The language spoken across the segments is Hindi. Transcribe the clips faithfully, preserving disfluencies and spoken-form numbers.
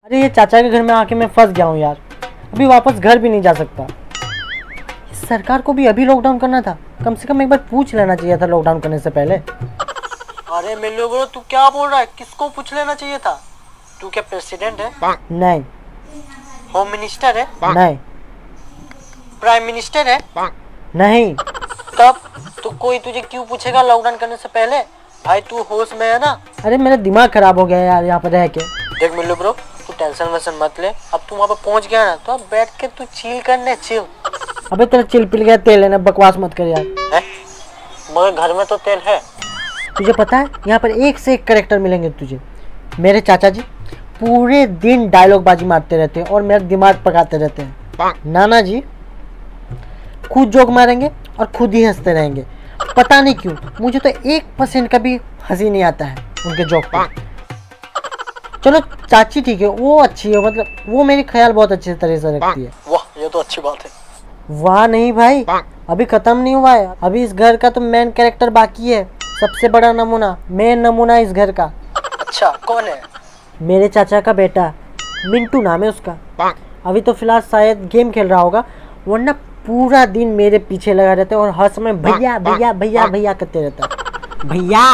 अरे ये चाचा के घर में आके मैं फंस गया हूँ यार, अभी वापस घर भी नहीं जा सकता। सरकार को भी अभी लॉकडाउन करना था, कम से कम एक बार पूछ लेना चाहिए था लॉकडाउन करने से पहले। अरे मिल्लू ब्रो तू क्या बोल रहा है, किसको पूछ लेना चाहिए था? तू क्या प्रेसिडेंट है? नहीं। होम मिनिस्टर है? नहीं। प्राइम मिनिस्टर है? नहीं। तब तो कोई तुझे क्यों पूछेगा लॉकडाउन करने से पहले? भाई तू होश में है ना? अरे मेरा दिमाग खराब हो गया यार यहाँ पर रह के। देख मिल्लू ब्रो तू टेंशन वेंशन मत ले, अब तू वहाँ पे पहुँच गया ना तो अब बैठ के तू चिल करने चिल। अबे तेरा चिल पिल गया तेल है ना, बकवास मत कर यार। है? मगर घर में तो तेल है। तुझे पता है यहाँ पर एक से एक कैरेक्टर मिलेंगे तुझे। मेरे चाचा जी पूरे दिन डायलॉग बाजी मारते रहते हैं और मेरा दिमाग पकाते रहते हैं। नाना जी खुद जोक मारेंगे और खुद ही हंसते रहेंगे, पता नहीं क्यों मुझे तो एक परसेंट का भी हंसी नहीं आता है उनके जोक पे। चलो चाची ठीक है, वो अच्छी है, मतलब वो मेरी ख्याल बहुत अच्छे तरह से रखती है। वाह ये तो अच्छी बात है। वाह नहीं भाई, अभी खत्म नहीं हुआ है, अभी इस घर का तो मेन कैरेक्टर बाकी है, सबसे बड़ा नमूना, मेन नमूना इस घर का। अच्छा कौन है? मेरे चाचा का बेटा मिंटू नाम है उसका। अभी तो फिलहाल शायद गेम खेल रहा होगा, वरना पूरा दिन मेरे पीछे लगा रहता है और हर समय भैया भैया भैया भैया करते रहता है। भैया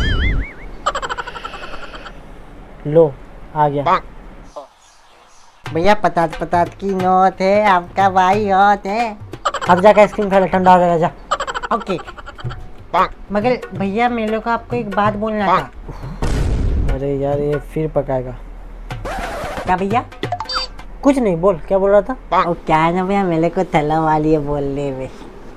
लो आ गया। भैया पतात पतात की नौत है, आपका भाई होत है। अब जाकर आइसक्रीम खा ले, ठंडा हो जाएगा जा। ओके मगर भैया मेरे को आपको एक बात बोलना था। अरे यार ये फिर पकाएगा क्या भैया? कुछ नहीं, बोल क्या बोल रहा था? और क्या है ना भैया, मेरे को थला वाली है बोलने में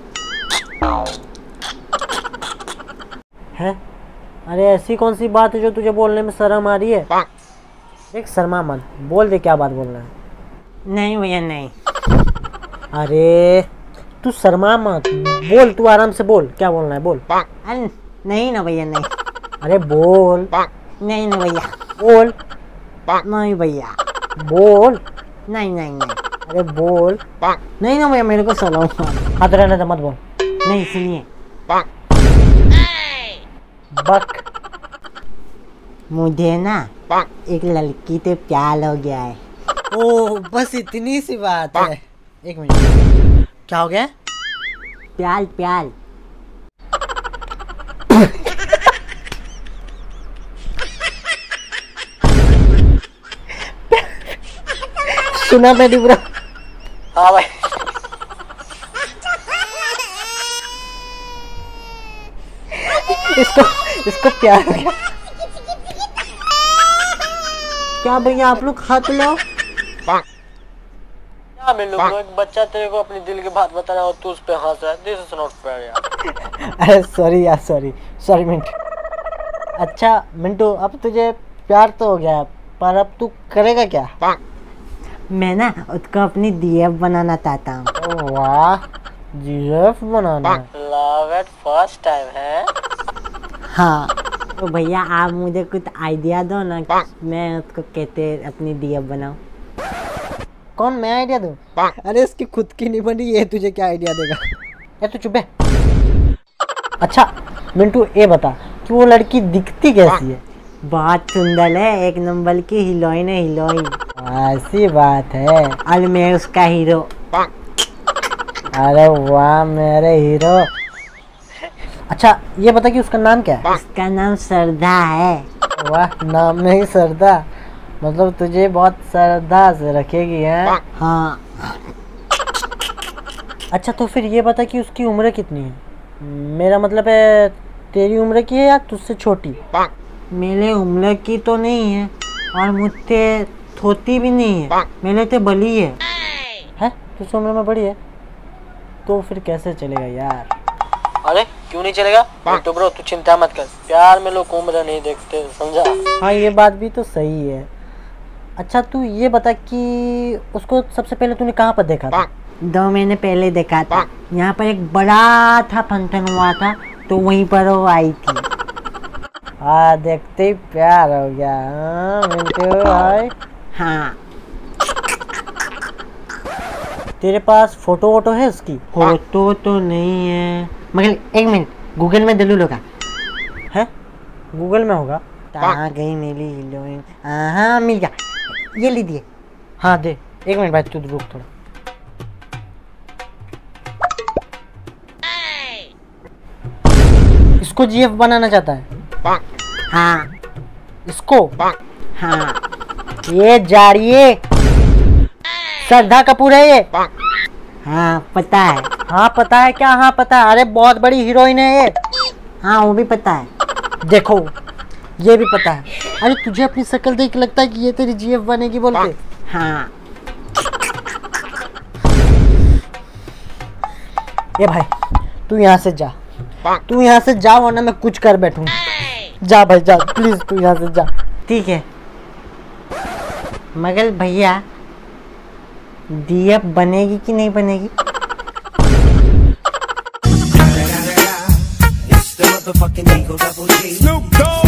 है। अरे ऐसी कौन सी बात है जो तुझे बोलने में शर्म आ रही है? देख शर्मा मत, बोल दे क्या बात बोलना है। नहीं भैया नहीं। अरे तू शर्मा मत, बोल, तू आराम से बोल, क्या बोलना है बोल। अरे नहीं ना भैया नहीं। अरे बोल। नहीं ना भैया। बोल। नहीं भैया। बोल। नहीं नहीं नहीं। अरे बोल। नहीं ना भैया मेरे को सलाह हाथ रहने दे, मत बोल। नहीं सुनिए बक, मुझे ना एक लड़की से प्यार हो गया है। ओह बस इतनी सी बात है। एक मिनट, क्या हो गया? प्यार प्यार। सुना मेरी ब्रो? हाँ भाई। इसको इसको प्यार हो गया। क्या भैया आप लोग हाथ लो। क्या मिल्लू ब्रो, एक बच्चा तेरे को अपनी दिल की बात बता रहा है और तू उस पे हंस रहा है। दिस इज नॉट फेयर यार। अरे सॉरी यार, सॉरी सॉरी मिंटू। अच्छा मिंटू, अब तुझे प्यार तो हो गया, पर अब तू करेगा क्या? मैं ना उसको अपनी डीएफ बनाना चाहता हूँ। वाह डीएफ बनाना? लव एट फर्स्ट टाइम है? हाँ तो भैया आप मुझे कुछ आइडिया दो ना, मैं उसको कहते अपनी डीएफ बनाऊं। कौन मैं आइडिया दूं? अरे इसकी खुद की नहीं बनी, ये तुझे क्या आइडिया देगा? ये तू चुप है। अच्छा मिंटू ये बता कि वो लड़की दिखती कैसी है? बहुत सुंदर है, एक नंबर की हीरोइन है, हीरोइन। ऐसी बात है, और मैं उसका हीरो। अरे वाह मेरे हीरो। अच्छा ये बता कि उसका नाम क्या है? उसका नाम श्रद्धा है। वाह नाम में ही श्रद्धा, मतलब तुझे बहुत श्रद्धा से रखेगी है? हाँ। अच्छा तो फिर ये बता कि उसकी उम्र कितनी है? मेरा मतलब है तेरी उम्र की है या तुझसे छोटी? मेरे उम्र की तो नहीं है और मुझसे छोटी भी नहीं है, मेरे से बड़ी है। है तुझसे उम्र में बड़ी है तो फिर कैसे चलेगा यार? अरे क्यों नहीं चलेगा? तो ब्रो तू चिंता मत कर, प्यार में लोग उम्र नहीं देखते, समझा? हाँ ये बात भी तो सही है। अच्छा तू ये बता कि उसको सबसे पहले तूने कहाँ पर देखा था? दो महीने पहले देखा था, यहाँ पर एक बड़ा था फंक्शन हुआ था तो वहीं पर वो आई थी। हाँ देखते ही प्यार हो गया। हाँ मिलते हुए भाई। हाँ तेरे पास फोटो वोटो है उसकी? फोटो तो नहीं है, मगर एक मिनट गूगल में दिलू लगा है, गूगल में होगा। कहाँ गई मेरी हीरोइन? हाँ मिल गया। ये लीजिए। हाँ दे, एक मिनट भाई तू रुक थोड़ा। इसको जीएफ बनाना चाहता है? हाँ। इसको? हाँ। ये जाड़िए श्रद्धा कपूर है ये। हाँ पता है। हाँ पता है क्या? हाँ पता है। अरे बहुत बड़ी हीरोइन है ये। हाँ वो भी पता है। देखो ये भी पता है। अरे तुझे अपनी शक्ल देख लगता है कि ये तेरी जीएफ बनेगी बोल के? हाँ। ये भाई तू यहाँ से जा, तू यहाँ से जा वरना मैं कुछ कर बैठूँ। जा भाई जा, प्लीज तू यहाँ से जा। ठीक है मगर भैया जीएफ बनेगी कि नहीं बनेगी? It's the motherfucking Eagle Double G. Snoop Dogg.